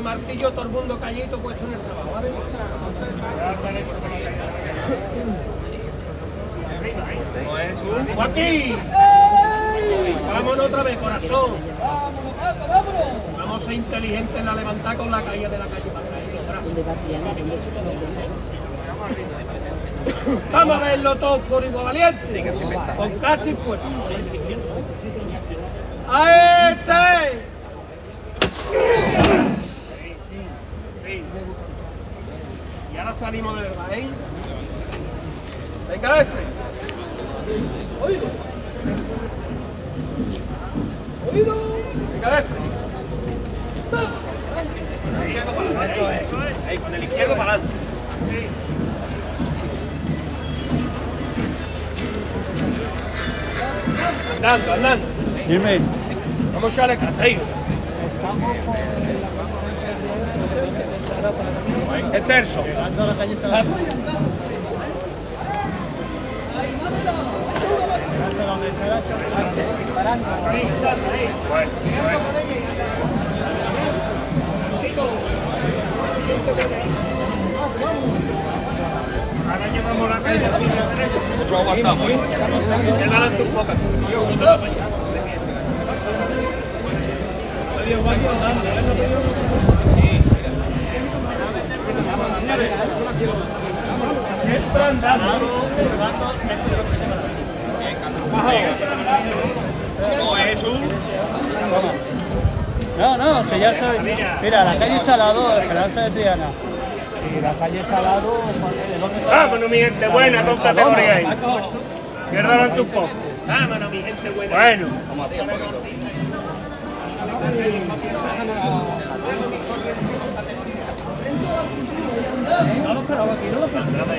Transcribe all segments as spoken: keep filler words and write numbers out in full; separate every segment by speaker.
Speaker 1: el martillo, todo el mundo calladito puesto en el trabajo, ¿vale? Joaquín, vámonos otra vez, corazón. Vamos a ser inteligentes en la levantada con la caída de la calle para atrás. Vamos a verlo todo por igual valiente. Con casting fuera. ¡A este! Sí. Y ahora salimos de verdad, ¿eh? Venga, F. Oído. Oído. Venga, F. Eso es. Ahí, con el izquierdo para adelante. Sí. Andando, andando.
Speaker 2: Dime.
Speaker 1: Vamos a echarle castigo. Es terzo. Ahora llevamos la calle. Nosotros aguantamos. Llega adelante un poco. Siempre andando. No es un.
Speaker 2: No, no, que ya estoy. Mira, la calle está al lado, Esperanza de Triana. Y la calle está al lado.
Speaker 3: Vámonos, mi gente buena, con categoría ahí. Pierda adelante un poco.
Speaker 1: Vámonos, mi gente buena.
Speaker 3: Bueno.
Speaker 2: No lo esperaba aquí, no lo esperaba.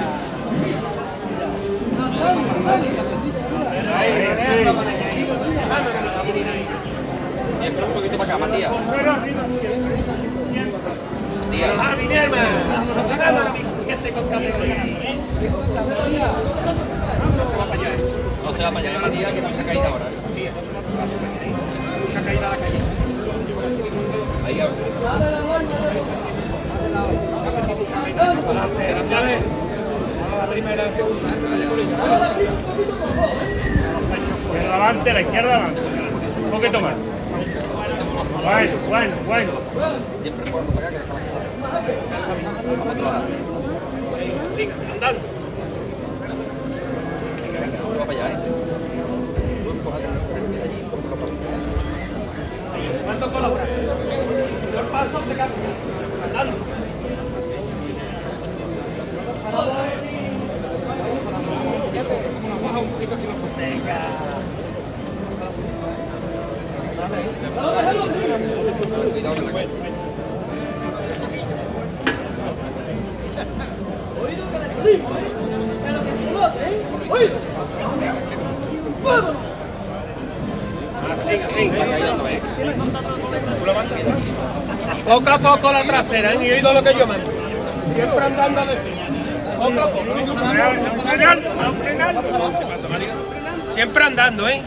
Speaker 4: Entra un poquito para acá, Matías.
Speaker 1: ¡Ah, mi hermano! ¡Vámonos, mi gente con categoría! No se va para allá, ¿eh?
Speaker 4: No se va para allá, Matías, que mucha caída ahora.
Speaker 1: Mucha caída a la calle.
Speaker 4: Ahí ahora.
Speaker 1: La primera, la segunda.
Speaker 3: Izquierda adelante, la izquierda adelante. Un poquito más. Bueno, bueno, bueno.
Speaker 4: Siempre jugando para acá, que está la
Speaker 1: Siga, andando.
Speaker 4: No va para allá, ¿eh?
Speaker 1: ¿Cuánto con los brazos? El paso se cambia. Andando. Venga.
Speaker 4: Cuidado con la calle.
Speaker 1: Así, así. Poco a poco la trasera, ¿eh? Y oído lo que yo mando. Siempre andando de frente. Poco a poco.
Speaker 3: Frenando, frenando.
Speaker 1: Siempre andando, ¿eh?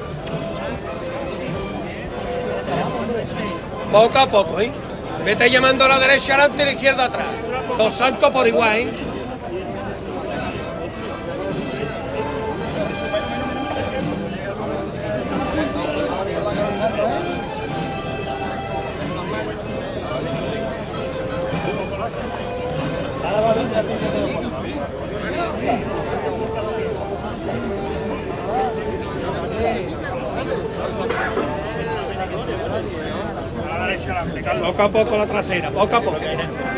Speaker 1: Poco a poco, ¿eh? Vete llamando a la derecha adelante y a la izquierda atrás. Los zancos por igual, ¿eh? Poco a poco la trasera, poco a poco.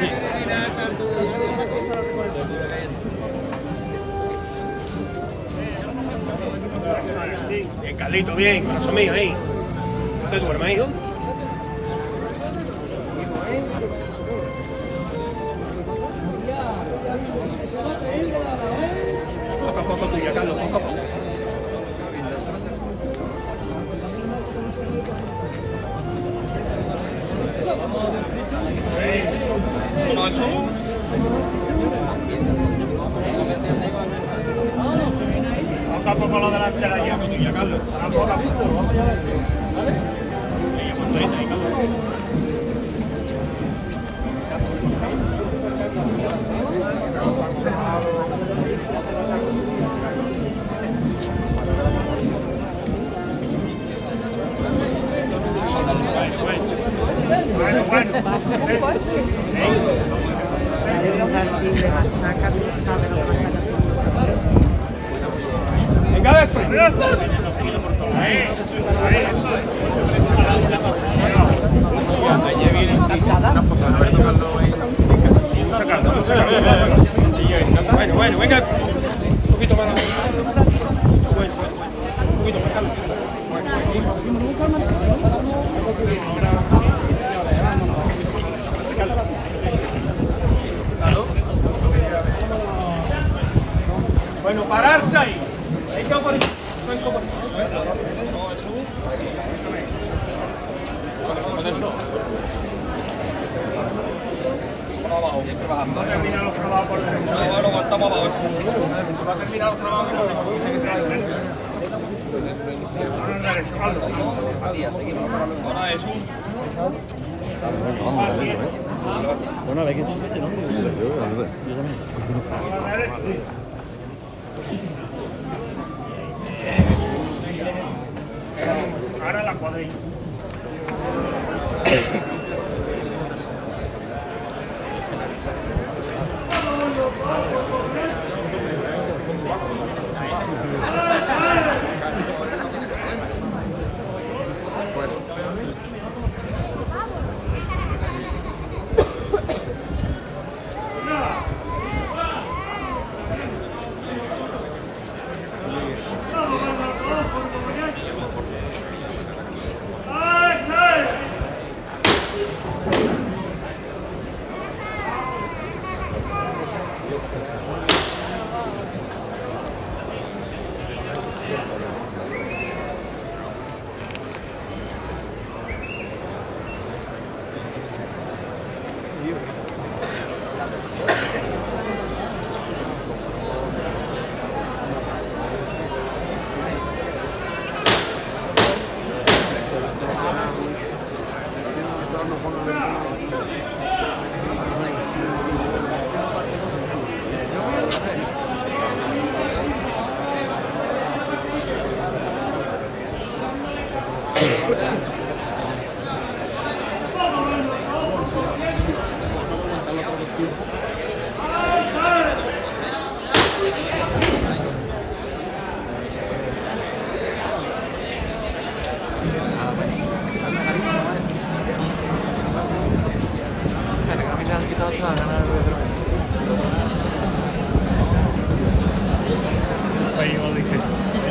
Speaker 1: Bien, Carlito, bien, corazón mío, ahí. No te duermas, hijo. Poco a poco tuya, Carlos, poco a poco.
Speaker 4: No, eso.
Speaker 3: Poco a poco la delantera ya.
Speaker 4: Ya, Carlos.
Speaker 3: Poco a poco.
Speaker 4: Ahí, aguanta ahí, Carlos.
Speaker 3: Bueno, bueno.
Speaker 5: Un ranking de machaca, tú sabes lo que machaca.
Speaker 1: Venga de frente.
Speaker 3: Ahí, ahí, eso es.
Speaker 1: Bueno, bueno, venga. Un poquito más. Bueno, un poquito más calma. Bueno, pararse ahí. Venga por ahí. Suelto por ahí.
Speaker 4: Siempre bajando.
Speaker 3: No termina los trabajos por dentro.
Speaker 4: No, no, aguantamos abajo.
Speaker 1: Va a terminar los trabajos.
Speaker 3: Ahora en derecho, hazlo.
Speaker 4: Zona de sur.
Speaker 2: Bueno, a ver qué chica, ¿no?
Speaker 3: Ahora derecho. Ahora la cuadrilla. Ahí lo dije.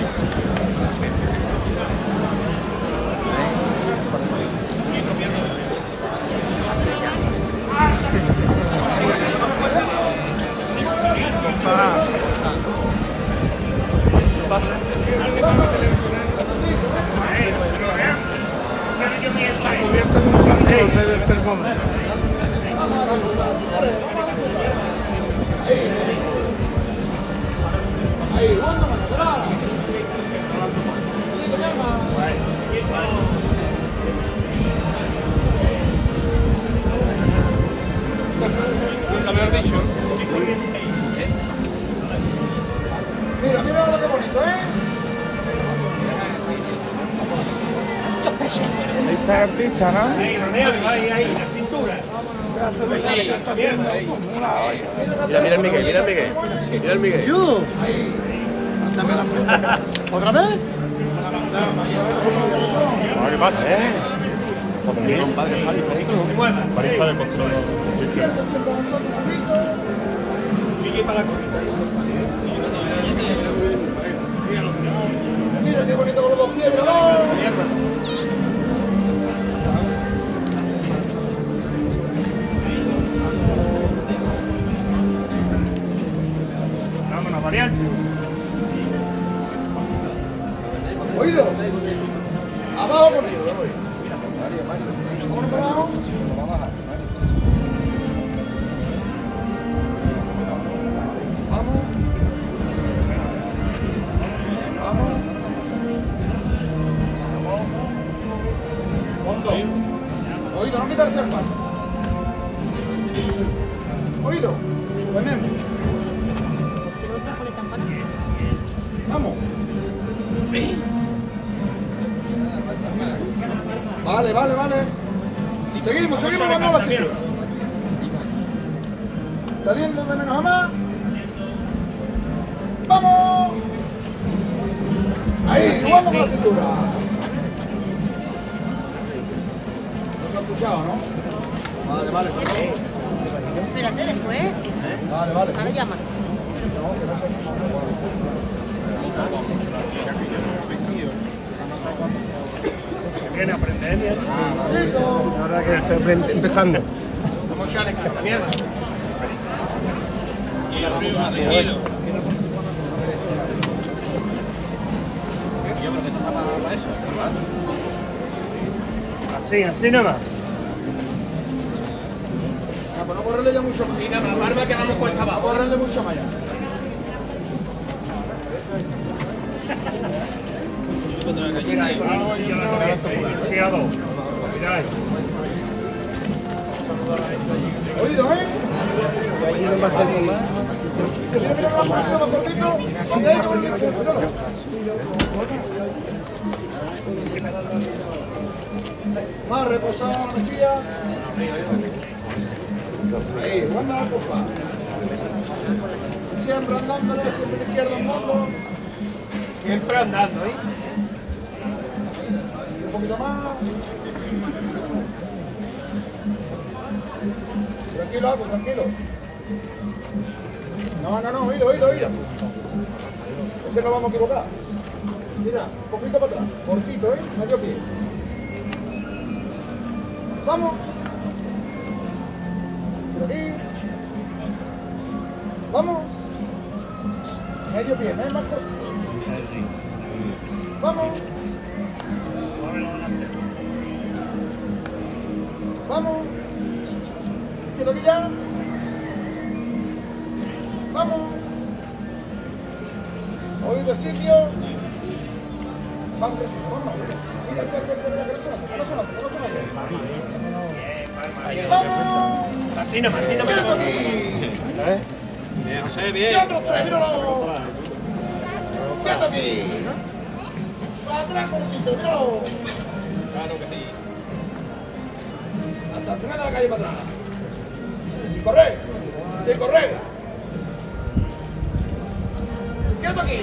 Speaker 1: Pasa. Cubierto con santo en vez del termómetro. Nunca me has dicho.
Speaker 6: Mira, mira ahora qué bonito, ¿eh?
Speaker 1: Ahí está el artista, ¿no?
Speaker 3: Ahí, Romeo, ahí, ahí, la cintura.
Speaker 4: Mira, mira el Miguel, mira el Miguel. Mira el Miguel.
Speaker 2: ¡Yo!
Speaker 6: ¿Otra vez?
Speaker 1: ¿Qué pasa?
Speaker 4: Compadre Jali,
Speaker 1: Pareja de control. Sigue para la corrida.
Speaker 6: Mira qué bonito con los dos pies, míralo.
Speaker 3: Vámonos, variante.
Speaker 6: Oído. Abajo con ellos. Vámonos para abajo. Vamos. Vamos. Fondo. Oído, no quitarse el pan. Oído. Ponemos. Vamos. Vale, vale, vale. Seguimos, seguimos, vamos a la cintura. Saliendo de menos a más. ¡Vamos! Ahí, subamos con la cintura. No se ha escuchado, ¿no? Vale, vale.
Speaker 5: Espérate después.
Speaker 6: Vale, vale.
Speaker 5: Ahora llama.
Speaker 3: Viene a aprender, mierda.
Speaker 6: La
Speaker 4: verdad que estoy empezando.
Speaker 1: Vamos ya, le canta mierda.
Speaker 3: Así, así nomás.
Speaker 6: No, no correrle ya mucho más.
Speaker 1: Sí, nada más, barba que vamos cuesta
Speaker 6: No
Speaker 1: abajo.
Speaker 6: correrle mucho más ya.
Speaker 3: Cuidado. Mira eso.
Speaker 6: Oído, ¿eh? Mira, mira, mira, más cortito. ¿Dónde hay que volver? Más reposado, mesilla. Ahí, buena copa. Siempre andándole, siempre a la izquierda un poco.
Speaker 1: Siempre andando, ¿eh?
Speaker 6: Un poquito más. Tranquilo, Alpo, tranquilo. No, no, no, oído, oído, oído. Es que no vamos a equivocar. Mira, un poquito para atrás, cortito, ¿eh? Medio pie. Vamos. Por aquí. Vamos. Medio pie, ¿no es más cortito? Vamos. Vamos. Quedo aquí ya. Vamos. Oído sitio. Vamos, vamos. Mira, mira, mira, mira, que no se note, que no se note, que no se note. Vamos.
Speaker 1: Así nomás, así nomás.
Speaker 6: Quedo aquí.
Speaker 3: Bien, José, bien.
Speaker 6: Y otros tres, míralo. Quedo aquí. Para atrás, cortito, míralo. Claro que sí. Hasta el final de la calle para atrás. Y corre. Sí, corre. Quieto aquí.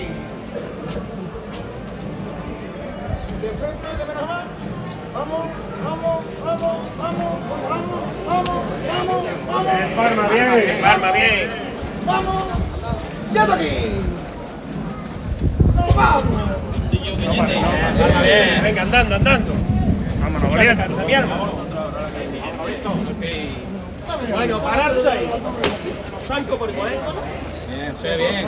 Speaker 6: De frente, de menos a más. Vamos, vamos, vamos, vamos, vamos, vamos, vamos, vamos.
Speaker 3: Palma, bien.
Speaker 1: Palma, bien.
Speaker 6: Vamos. Quieto aquí. Nos vamos.
Speaker 1: Palma, bien. Venga, andando, andando.
Speaker 3: Vámonos, valiente.
Speaker 1: Canta mierda. Bueno, pararse ahí. Los zancos por igual.
Speaker 4: Bien, se ve bien.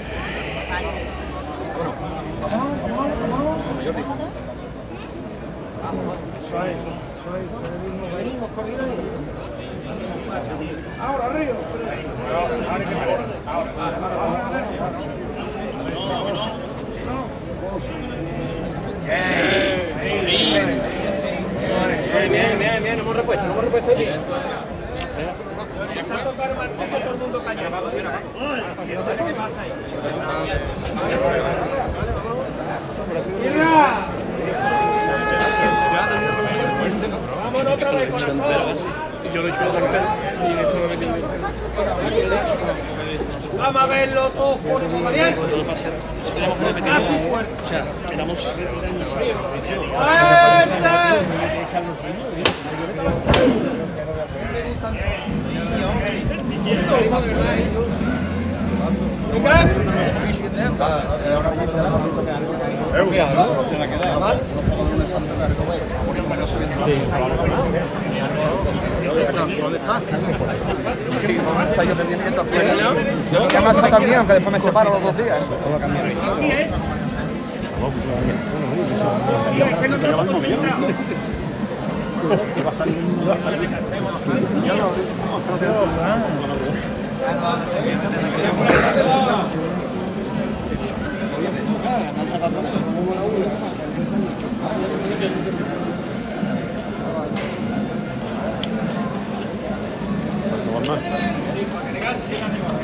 Speaker 6: Ahora, Río.
Speaker 1: Bien, bien, bien, bien. Hemos repuesto, hemos repuesto bien. Empieza a tocar martillo, todo el mundo callado. ¿Qué pasa ahí?
Speaker 6: ¡Mira!
Speaker 1: Vámonos otra vez, corazón.
Speaker 3: Yo lo he hecho con casa y en este momento
Speaker 1: Vamos a verlo todo por experiencia.
Speaker 3: lo tenemos que repetir. O sea, éramos.
Speaker 4: ¿Dónde está? Yo que tiene que estar fuera. Ya me hace también, aunque después me separo los dos días. Eso lo cambiaré.
Speaker 3: Así es. Sí, es que no te lo puedo concentrado.
Speaker 4: Va a salir. Va a salir. Yo no.
Speaker 6: Elegancia.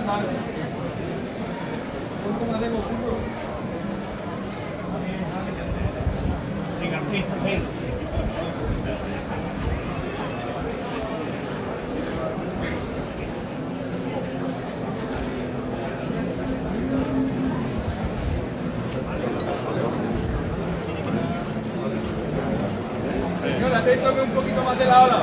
Speaker 1: Sí, artista, sí.
Speaker 6: Señora, te toque un poquito más de lado a lado.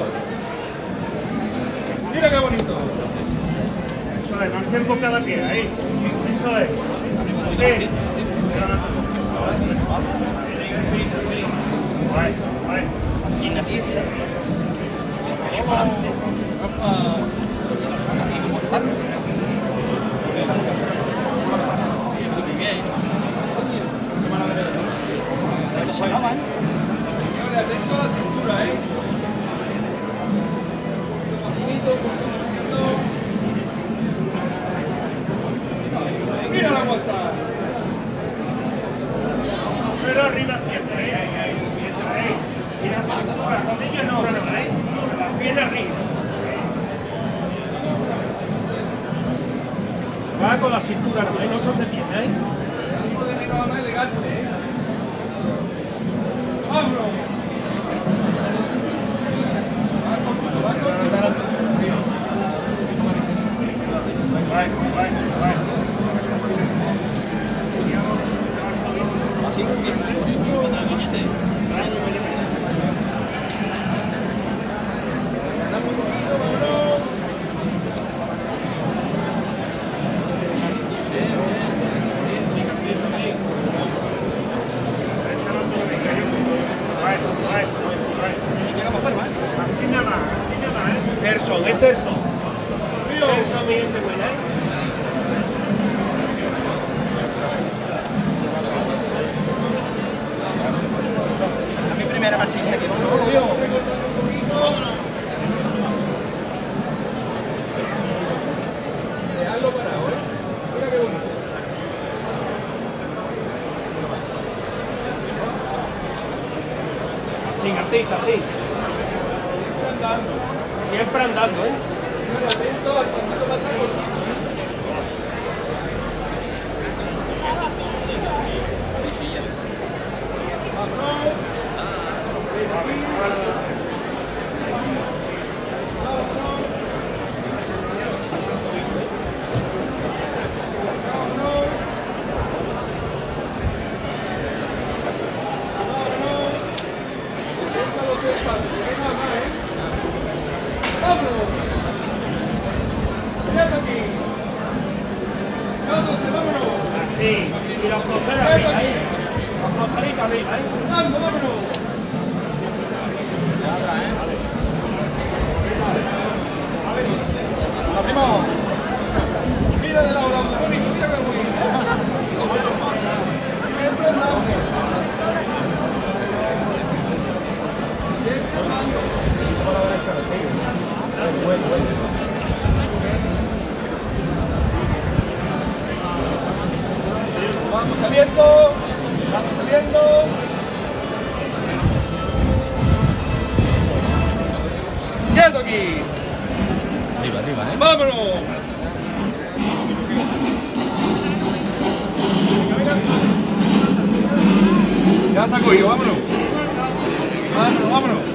Speaker 6: Mira qué bonito.
Speaker 3: Eso es, no tiempo cada pie, ahí. Eso es. Sí. Guay, guay.
Speaker 4: Aquí en la pieza.
Speaker 6: Señora, atento a la cintura, ¿eh? Mira la bolsa.
Speaker 3: Pero arriba siempre, ahí, ahí, ahí. Ahí. Y la cintura, con ella no, no, ahí. La pierna arriba.
Speaker 1: Va con la cintura, no, ahí no se tiene, ¿eh?
Speaker 6: Un poco de mirada más elegante, ¿eh? ¡Vámonos!
Speaker 3: Guay, guay, guay. Guay, guay, guay. Así nada más, así nada más, ¿eh?
Speaker 1: Terson, es Terson. Terson, mi gente buena, ¿eh?
Speaker 4: Esa es mi primera maciza que no lo vio.
Speaker 6: Dejarlo parado, ¿eh? Mira qué bonito.
Speaker 1: Sin artista, sí. Siempre andando, ¿eh?
Speaker 6: Señora, atento al pasito para atrás.
Speaker 1: Sí. Y los costeros arriba, ahí. Los costelitos arriba, ¿eh?
Speaker 6: ¡Vámonos, vámonos!
Speaker 4: ¡La primo!
Speaker 6: Mira de lado, qué bonito, mira qué bonito. Vamos saliendo, vamos saliendo. ¡Quieto aquí!
Speaker 4: Arriba, arriba, ¿eh?
Speaker 6: ¡Vámonos! Ya está cogido, vámonos. Vámonos, vámonos.